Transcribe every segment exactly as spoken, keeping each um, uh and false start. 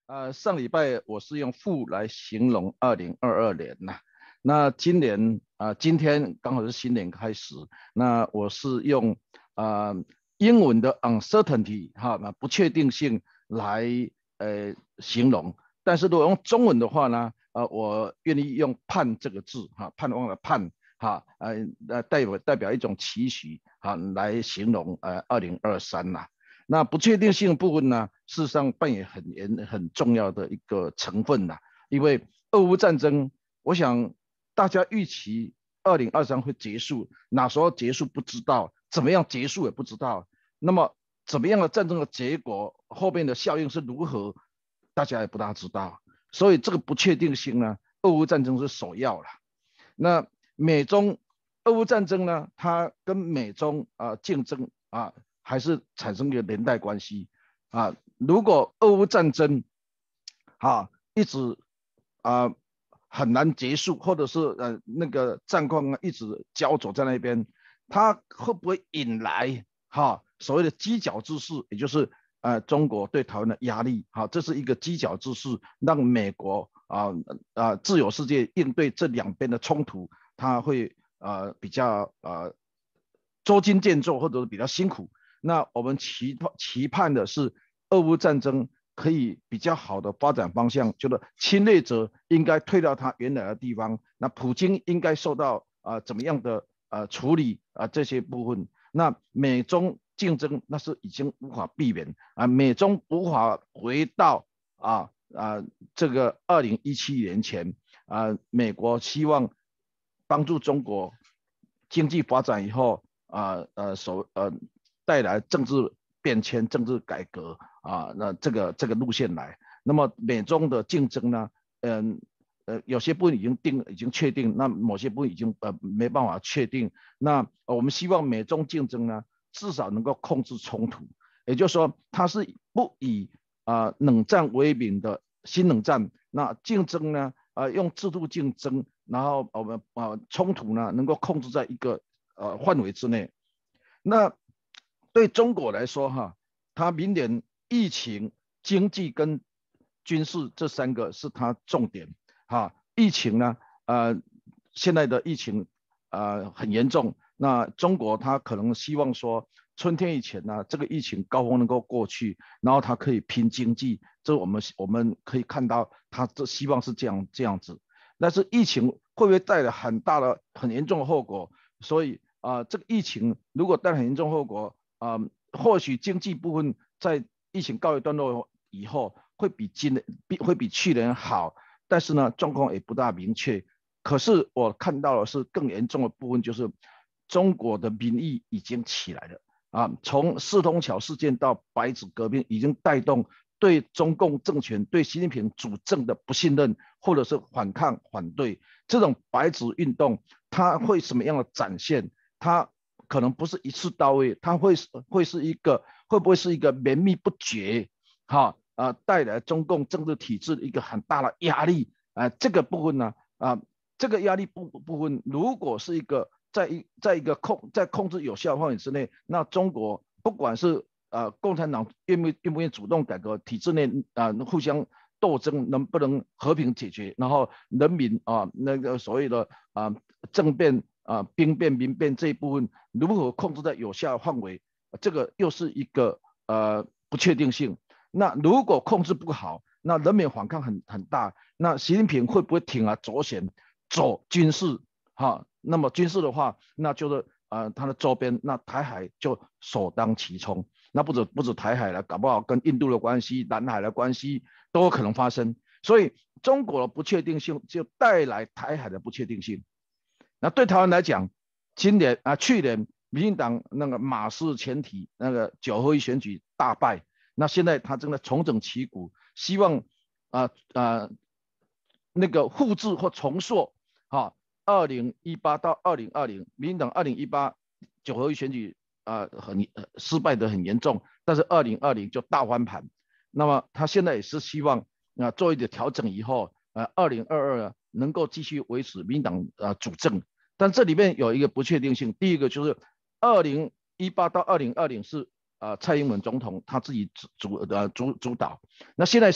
呃，上礼拜我是用负来形容二零二二年呐、那今年啊、呃今天刚好是新年开始，那我是用啊、呃英文的 uncertainty 哈，那不确定性来呃形容，但是如果用中文的话呢，呃，我愿意用盼这个字哈，盼望的盼哈，呃呃代表代表一种期许哈，来形容呃二零二三呐。那不确定性部分呢，事实上扮演很严很重要的一个成分呐。因为俄乌战争，我想大家预期二零二三会结束，哪时候结束不知道，怎么样结束也不知道。那么怎么样的战争的结果，后面的效应是如何，大家也不大知道。所以这个不确定性呢，俄乌战争是首要了。那美中俄乌战争呢，它跟美中啊、呃竞争啊，还是产生一个连带关系啊。如果俄乌战争啊一直啊很难结束，或者是呃那个战况啊一直焦灼在那边，它会不会引来哈所谓的犄角之势，也就是呃中国对台湾的压力？哈，这是一个犄角之势，让美国啊啊自由世界应对这两边的冲突，它会呃比较呃捉襟见肘，或者是比较辛苦。那我们期期盼的是俄乌战争可以比较好的发展方向，就是侵略者应该退到他原来的地方，那普京应该受到啊、呃、怎么样的呃处理啊、呃、这些部分。那美中竞争那是已经无法避免啊，美中无法回到啊啊这个二零一七年前啊，美国希望帮助中国经济发展以后啊呃所呃带来政治变迁、政治改革啊，那这个这个路线来。那么美中的竞争呢，嗯呃有些部分已经定已经确定，那某些部分已经呃没办法确定。那我们希望美中竞争呢，至少能够控制冲突，也就是说，它是不以啊、呃冷战为名的新冷战，那竞争呢，啊、呃、用制度竞争，然后我们啊、呃、冲突呢能够控制在一个呃范围之内。那对中国来说哈，它明年疫情、经济跟军事这三个是它重点哈。疫情呢，呃，现在的疫情呃很严重，那中国它可能希望说春天以前呢，这个疫情高峰能够过去，然后它可以拼经济，这我们我们可以看到，它这希望是这样这样子。但是疫情会不会带来很大的、很严重的后果？所以啊、呃，这个疫情如果带来很严重后果，啊、呃，或许经济部分在疫情告一段落以后，会比今年比会比去年好，但是呢，状况也不大明确。可是我看到的是更严重的部分，就是中国的民意已经起来了啊，从四通桥事件到白纸革命，已经带动对中共政权、对习近平主政的不信任，或者是反抗、反对。这种白纸运动，它会什么样的展现？它可能不是一次到位，它会会是一个会不会是一个绵密不绝？哈啊、呃，带来中共政治体制的一个很大的压力啊、呃，这个部分呢啊、呃，这个压力部部分，如果是一个在一在一个控在控制有效范围之内，那中国不管是呃共产党愿不愿不愿意主动改革体制内啊、呃、互相斗争能不能和平解决，然后人民啊、呃、那个所谓的啊、呃、政变啊、呃、兵变民变这一部分如何控制在有效范围，这个又是一个呃不确定性。那如果控制不好，那人民反抗很很大，那习近平会不会铤而走险走军事？哈，那么军事的话，那就是呃它的周边，那台海就首当其冲。那不止不止台海了，搞不好跟印度的关系、南海的关系都有可能发生。所以中国的不确定性就带来台海的不确定性。那对台湾来讲，今年啊去年民进党那个马氏前提那个九合一选举大败，那现在他正在重整旗鼓，希望啊啊、呃呃、那个复制或重塑啊，二零一八到二零二零，民进党二零一八九合一选举啊、呃、很、呃、失败的很严重，但是二零二零就大翻盘。那么他现在也是希望啊、呃、做一点调整以后，呃二零二二能够继续维持民进党啊、呃、主政。但这里面有一个不确定性，第一个就是二零一八到二零二零是啊、呃、蔡英文总统他自己主主呃主主导，那现在是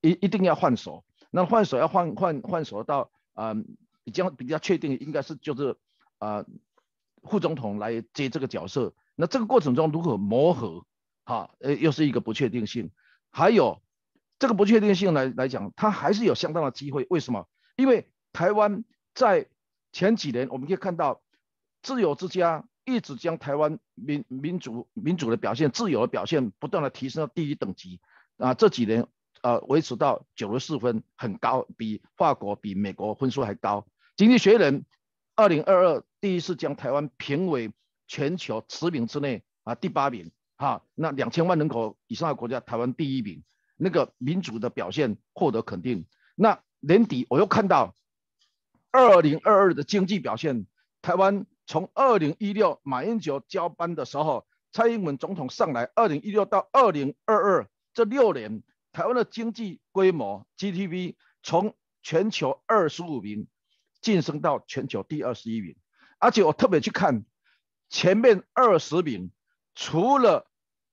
一一定要换手。那换手要换换换手到啊、呃、比较比较确定应该是就是啊、呃、副总统来接这个角色。那这个过程中如何磨合，哈，呃，又是一个不确定性。还有这个不确定性来来讲，它还是有相当的机会。为什么？因为台湾在前几年我们可以看到，自由之家一直将台湾民民主民主的表现、自由的表现不断的提升到第一等级啊。这几年呃维持到九十四分，很高，比法国、比美国分数还高。经济学人二零二二第一次将台湾评为全球十名之内啊第八名，哈，那两千万人口以上的国家，台湾第一名，那个民主的表现获得肯定。那年底我又看到二零二二的经济表现，台湾从二零一六马英九交班的时候，蔡英文总统上来，二零一六到二零二二这六年，台湾的经济规模 G D P 从全球二十五名晋升到全球第二十一名，而且我特别去看前面二十名，除了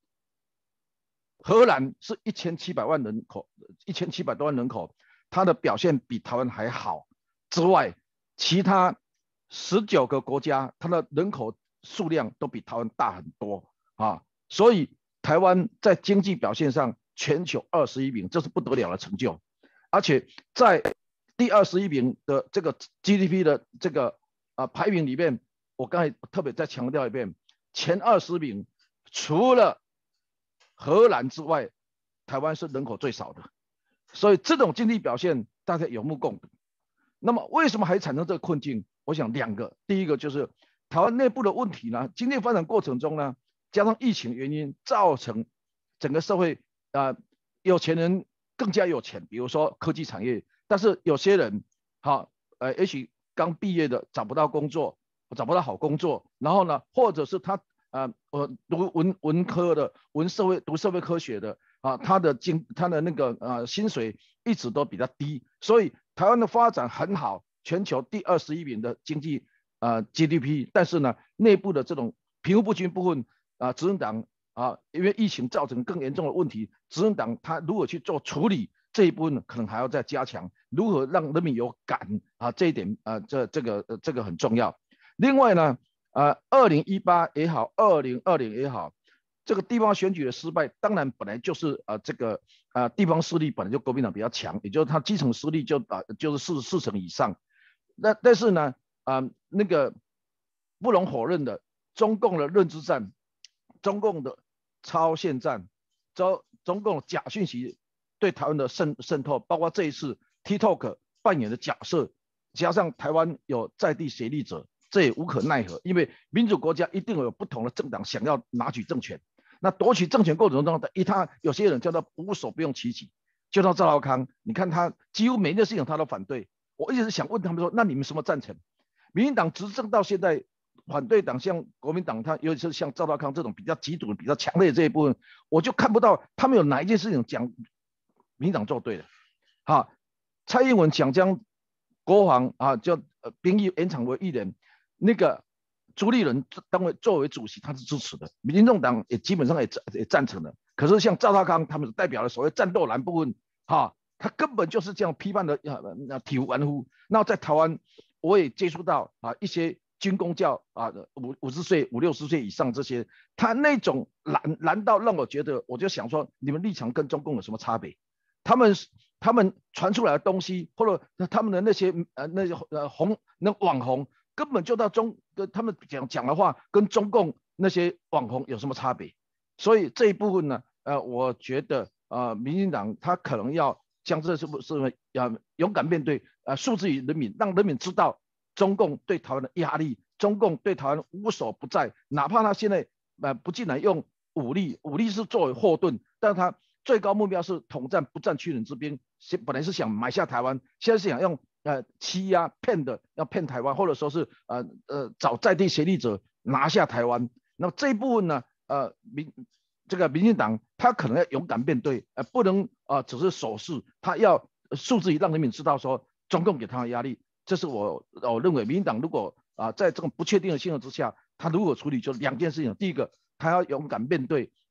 荷兰是一千七百万人口，一千七百多万人口，它的表现比台湾还好之外，其他十九个国家它的人口数量都比台湾大很多啊，所以台湾在经济表现上全球二十一名，这是不得了的成就。而且在第二十一名的这个 G D P 的这个啊排名里面，我刚才特别再强调一遍，前二十名除了荷兰之外，台湾是人口最少的，所以这种经济表现大家有目共睹。那么为什么还产生这个困境？我想两个，第一个就是台湾内部的问题呢，经济发展过程中呢，加上疫情原因，造成整个社会啊、呃、有钱人更加有钱，比如说科技产业，但是有些人好呃也许刚毕业的找不到工作，找不到好工作，然后呢，或者是他呃呃读文文科的，文社会读社会科学的啊，他的经他的那个呃薪水一直都比较低，所以台湾的发展很好，全球第二十一名的经济呃 G D P， 但是呢，内部的这种贫富不均部分啊，执政党啊，因为疫情造成更严重的问题，执政党他如果去做处理这一部分，可能还要再加强，如何让人民有感啊，这一点啊，这这个、呃、这个很重要。另外呢，呃，二零一八也好，二零二零也好，这个地方选举的失败，当然本来就是呃这个呃地方势力本来就国民党比较强，也就是他基层实力就啊、呃、就是四四成以上。那但是呢，啊、呃、那个不容否认的，中共的认知战，中共的超限战，中中共假讯息对台湾的渗渗透，包括这一次 TikTok 扮演的角色，加上台湾有在地协力者，这也无可奈何，因为民主国家一定有不同的政党想要拿取政权，那夺取政权过程中，一他有些人叫做无所不用其极，就像赵少康，你看他几乎每一件事情他都反对。我一直想问他们说，那你们什么赞成？民进党执政到现在，反对党像国民党，他尤其是像赵少康这种比较极端、比较强烈的这一部分，我就看不到他们有哪一件事情讲民进党做对了。好，蔡英文想将国防啊，叫呃兵役延长为一年，那个朱立伦当为作为主席，他是支持的，民众党也基本上也也赞成的。可是像赵少康他们代表的所谓战斗蓝部分，哈。他根本就是这样批判的，呃，体无完肤。那在台湾，我也接触到啊一些军公教啊，五五十岁、五六十岁以上这些，他那种蓝蓝到让我觉得，我就想说，你们立场跟中共有什么差别？他们他们传出来的东西，或者他们的那些呃那些呃红那网红，根本就到中跟他们讲讲的话，跟中共那些网红有什么差别？所以这一部分呢，呃，我觉得呃，民进党他可能要。将这是不是要勇敢面对，呃，诉之于人民，让人民知道中共对台湾的压力，中共对台湾无所不在，哪怕他现在呃不进来用武力，武力是作为后盾，但他最高目标是统战不战屈人之兵，本来是想买下台湾，现在是想用呃欺压骗的，要骗台湾，或者说是呃呃找在地协力者拿下台湾。那么这一部分呢，呃民。这个民进党他可能要勇敢面对，呃，不能啊、呃、只是手势，他要诉之于让人民知道说中共给他的压力。这是我我认为民进党如果啊、呃、在这种不确定的情况之下，他如果处理就两件事情，第一个他要勇敢面对啊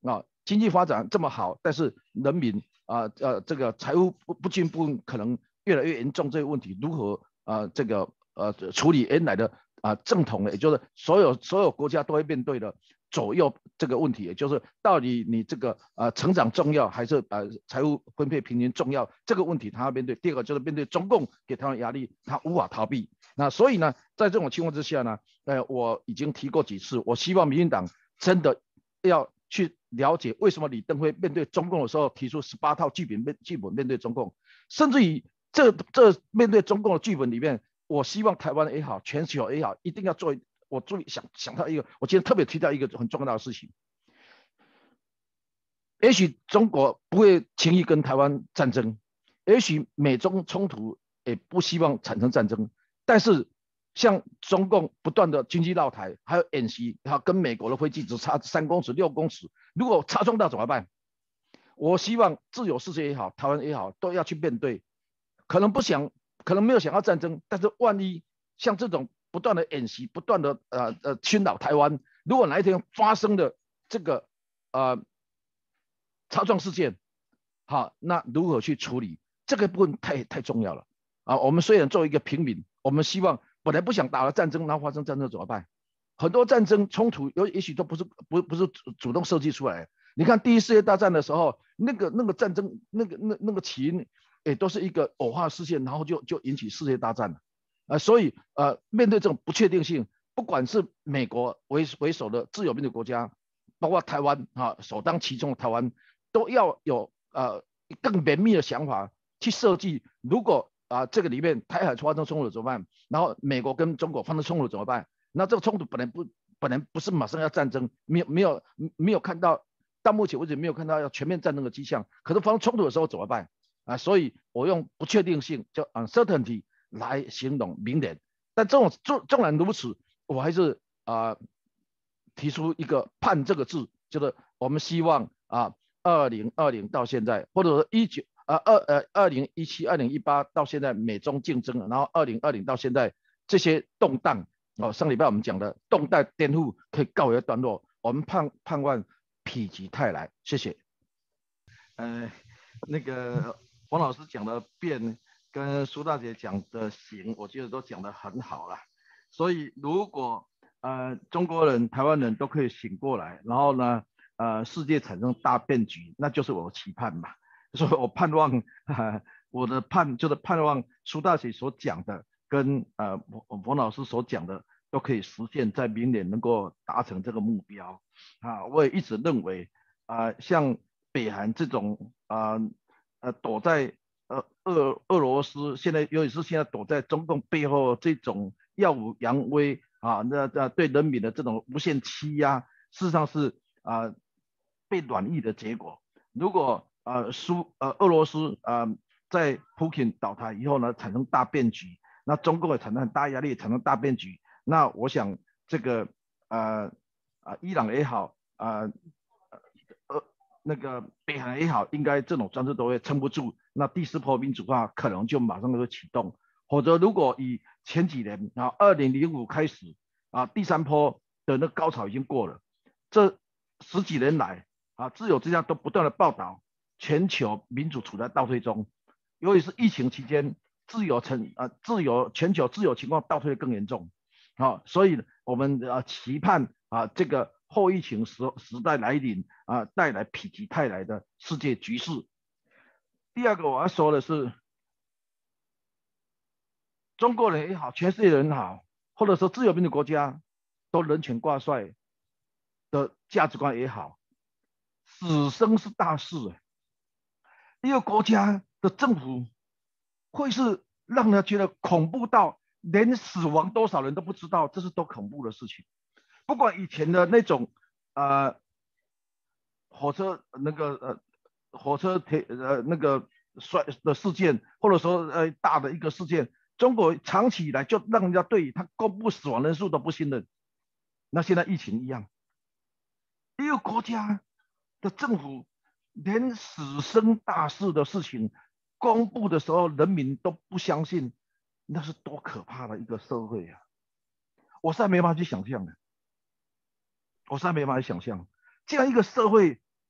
经济发展这么好，但是人民啊呃这个财务不不均不可能越来越严重这个问题，如何啊、呃、这个呃处理原来的啊、呃、正统的，也就是所有所有国家都会面对的左右这个问题，也就是到底你这个呃成长重要还是呃财务分配平均重要这个问题，他要面对。第二个就是面对中共给他的压力，他无法逃避。那所以呢，在这种情况之下呢，呃，我已经提过几次，我希望民进党真的要去了解为什么李登辉面对中共的时候提出十八套剧本面剧本面对中共，甚至于这这面对中共的剧本里面，我希望台湾也好，全球也好，一定要做。我注意想想到一个，我今天特别提到一个很重要的事情。也许中国不会轻易跟台湾战争，也许美中冲突也不希望产生战争，但是像中共不断的军机绕台，还有演习，还有跟美国的飞机只差三公尺、六公尺，如果擦撞到怎么办？我希望自由世界也好，台湾也好，都要去面对。可能不想，可能没有想要战争，但是万一像这种不断的演习，不断的呃呃侵扰台湾，如果哪一天发生的这个呃擦撞事件，好，那如何去处理这个部分太太重要了啊！我们虽然作为一个平民，我们希望本来不想打了战争，然后发生战争怎么办？很多战争冲突有也许都不是不不是主动设计出来的。你看第一世界大战的时候，那个那个战争那个那那个起因，也都是一个偶发事件，然后就就引起世界大战了啊、呃！所以呃，面对这种不确定性，不管是美国为为首的自由民主国家，包括台湾啊，首当其冲的台湾，都要有呃更绵密的想法去设计，如果啊、呃、这个里面台海发生冲突怎么办？然后美国跟中国发生冲突怎么办？那这个冲突本来不本来不是马上要战争，没有没有没有看到，到目前为止没有看到要全面战争的迹象。可是发生冲突的时候怎么办啊？所以我用不确定性叫 uncertainty 来形容明年。但这种纵纵然如此，我还是啊、呃、提出一个盼这个字，就是我们希望啊二零二零到现在，或者说一九啊二呃二零一七二零一八到现在美中竞争，然后二零二零到现在这些动荡。哦，上礼拜我们讲的动荡颠覆可以告一段落，我们盼盼望否极泰来，谢谢。呃，那个黄老师讲的变，跟苏大姐讲的行，我觉得都讲得很好了。所以如果呃中国人、台湾人都可以醒过来，然后呢，呃世界产生大变局，那就是我的期盼嘛。所以我盼望，呃、我的盼就是盼望苏大姐所讲的。跟呃冯老师所讲的都可以实现，在明年能够达成这个目标啊！我也一直认为啊、呃，像北韩这种啊 呃, 呃躲在呃俄俄罗斯，现在尤其是现在躲在中共背后这种耀武扬威啊，那那对人民的这种无限欺压，事实上是啊、呃、被软硬的结果。如果呃苏呃俄罗斯啊、呃、在普京倒台以后呢，产生大变局。那中共也产生很大压力，产生大变局。那我想这个呃啊伊朗也好啊呃那个北韩也好，应该这种专制都会撑不住。那第四波民主化可能就马上就会启动。否则如果以前几年啊二零零五开始啊第三波的那高潮已经过了，这十几年来啊自由之家都不断的报道全球民主处在倒退中，尤其是疫情期间。自由成啊、呃，自由全球自由情况倒退的更严重，好、哦，所以我们啊、呃、期盼啊这个后疫情时时代来临啊，带来否极泰来的世界局势。第二个我要说的是，中国人也好，全世界人好，或者说自由民主国家都人权挂帅的价值观也好，死生是大事，一个国家的政府。会是让人觉得恐怖到连死亡多少人都不知道，这是多恐怖的事情。不管以前的那种呃火车那个呃火车铁呃那个摔的事件，或者说呃大的一个事件，中国长期以来就让人家对他公布死亡人数都不信任。那现在疫情一样，一个国家的政府连死生大事的事情公布的时候，人民都不相信，那是多可怕的一个社会啊！我实在没办法去想象的，我实在没办法去想象这样一个社会，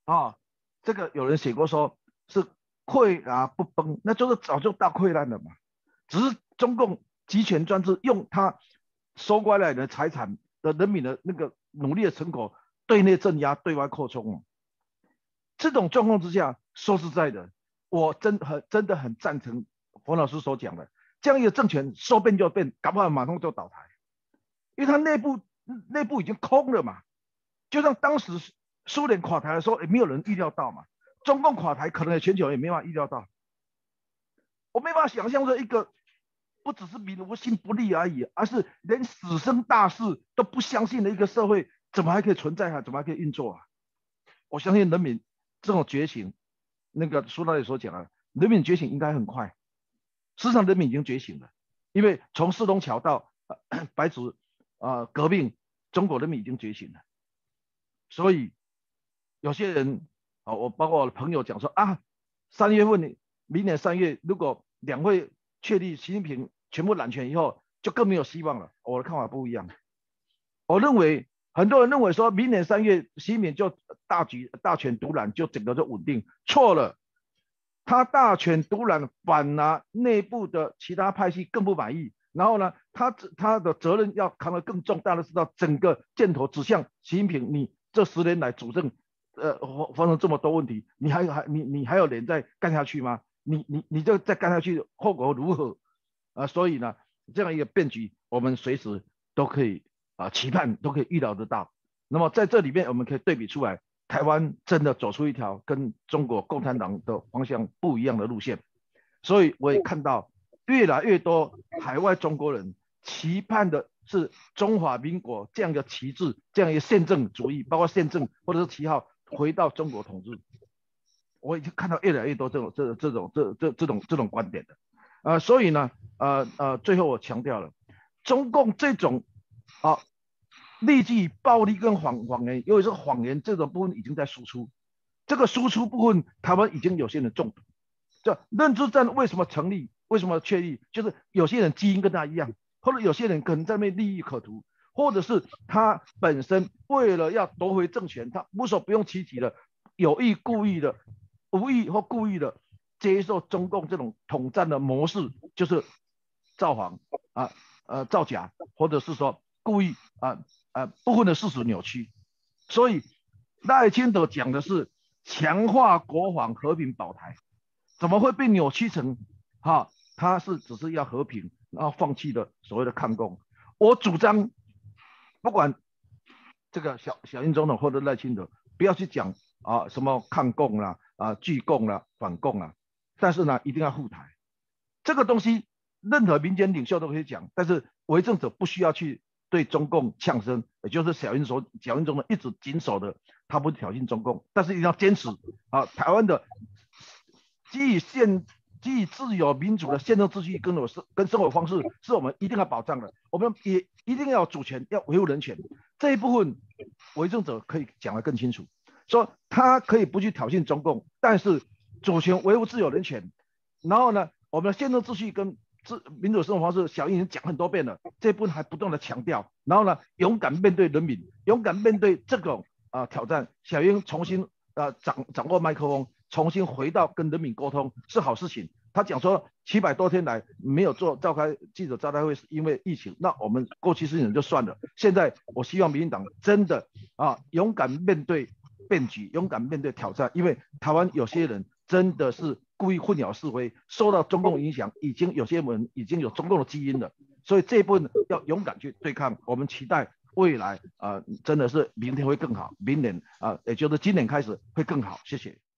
啊，这个有人写过说是溃啊不崩，那就是早就大溃烂了嘛。只是中共集权专制用他收过来的财产的人民的那个努力的成果，对内镇压，对外扩充。这种状况之下，说实在的，我真很真的很赞成冯老师所讲的，这样一个政权说变就变，搞不好马上就倒台，因为它内部内部已经空了嘛。就像当时苏联垮台的时候，也没有人预料到嘛。中共垮台，可能全球也没办法预料到。我没办法想象说一个不只是民无心不利而已，而是连死生大事都不相信的一个社会，怎么还可以存在啊？怎么还可以运作啊？我相信人民这种觉醒，那个苏大爷所讲的，人民觉醒应该很快。事实上，人民已经觉醒了，因为从四通桥到、呃、白纸啊、呃、革命，中国人民已经觉醒了。所以有些人啊，我包括我的朋友讲说啊，三月份明年三月如果两会确立习近平全部揽权以后，就更没有希望了。我的看法不一样，我认为很多人认为说明年三月习近平就大局大权独揽，就整个就稳定，错了。他大权独揽，反而内部的其他派系更不满意。然后呢，他他的责任要扛得更重，大家知道整个箭头指向习近平，你这十年来主政，呃，发生这么多问题，你还还你你还有脸再干下去吗？你你你这再干下去，后果如何？啊、呃，所以呢，这样一个变局，我们随时都可以啊、呃、期盼，都可以预料得到。那么在这里面，我们可以对比出来，台湾真的走出一条跟中国共产党的方向不一样的路线。所以我也看到越来越多海外中国人期盼的是中华民国这样一个旗帜，这样一个宪政主义，包括宪政或者是旗号回到中国统治。我已经看到越来越多这种这这种这这这种这种观点的，呃，所以呢，呃呃，最后我强调了，中共这种啊利己暴力跟谎谎言，尤其是谎言这种部分已经在输出，这个输出部分台湾已经有些人中毒。这认知战为什么成立？为什么确立？就是有些人基因跟他一样，或者有些人可能在那利益可图，或者是他本身为了要夺回政权，他无所不用其极的，有意故意的、无意或故意的接受中共这种统战的模式，就是造谎啊、呃造假，或者是说故意啊啊、呃、部分的事实扭曲。所以赖清德讲的是强化国防和平保台。怎么会被扭曲成哈？他是只是要和平，然后放弃了所谓的抗共。我主张，不管这个小小英总统或者赖清德，不要去讲啊什么抗共啦、啊拒共啦、反共啦，但是呢，一定要护台。这个东西，任何民间领袖都可以讲，但是为政者不需要去对中共呛声，也就是小英所小英总统一直谨守的，他不挑衅中共，但是一定要坚持啊台湾的。基于宪、基于自由民主的宪政秩序跟我是跟生活方式，是我们一定要保障的。我们也一定要有主权，要维护人权。这一部分，为政者可以讲得更清楚，说他可以不去挑衅中共，但是主权维护自由人权。然后呢，我们的宪政秩序跟自民主生活方式，小英已经讲很多遍了，这一部分还不断的强调。然后呢，勇敢面对人民，勇敢面对这种啊、呃、挑战。小英重新啊、呃、掌掌握麦克风。重新回到跟人民沟通是好事情。他讲说七百多天来没有做召开记者招待会是因为疫情，那我们过去事情就算了。现在我希望民进党真的啊勇敢面对变局，勇敢面对挑战，因为台湾有些人真的是故意混淆是非，受到中共影响，已经有些人已经有中共的基因了，所以这一部分要勇敢去对抗。我们期待未来啊、呃、真的是明天会更好，明年啊、呃、也就是今年开始会更好。谢谢。